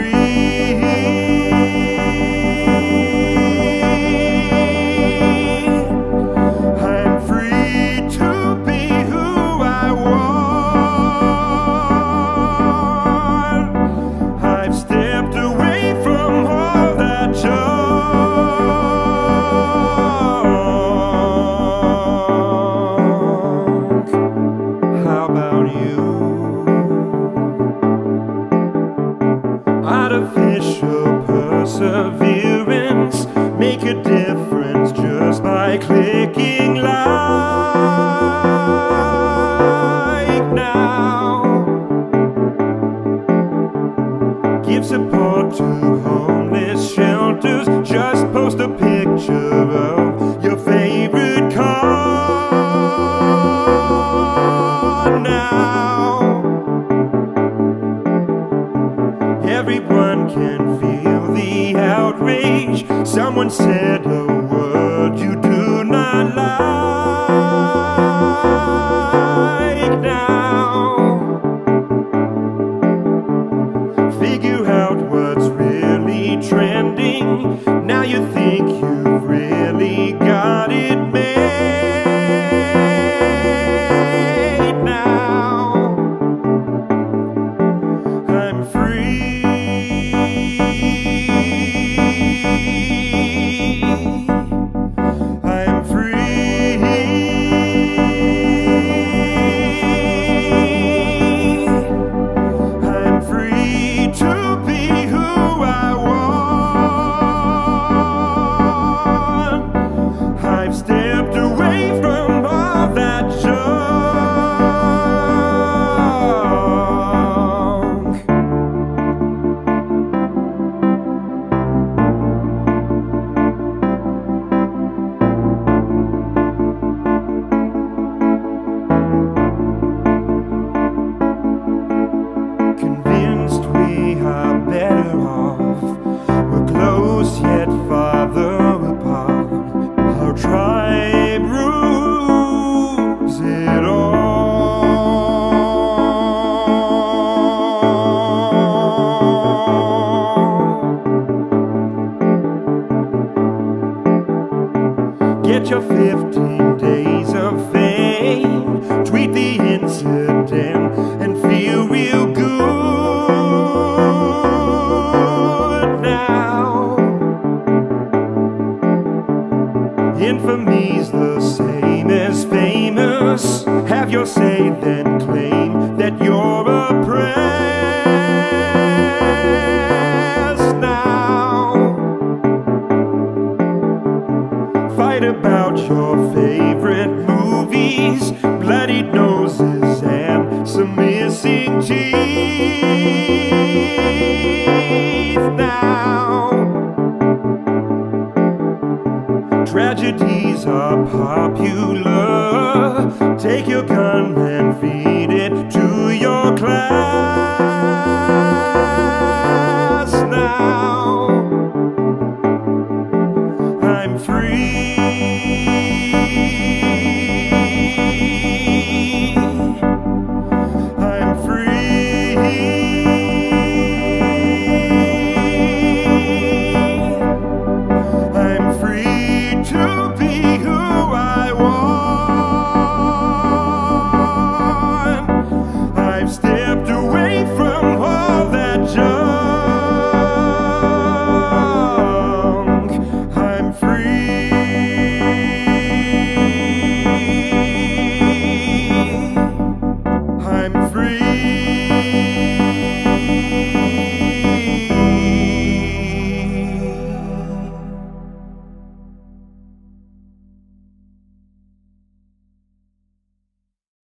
Artificial perseverance, make a difference just by clicking like now. Give support to homeless shelters, just post a picture of your favorite car now. Everyone can feel the outrage. Someone said a word you do not like now. Figure out what's really trending. Now you think you've really got it made now. I'm free. Stepped away from all that junk. Convinced we are better off, we're close yet farther apart. Our tribe rules it all. Get your 15 days of fame, tweet the incident and feel real good now. Infamy's the same as famous. Have your say, then claim that you're oppressed now. Fight about your favorite movies, bloodied noses and some missing teeth now. Tragedies are popular. Take your gun and feed it to your class.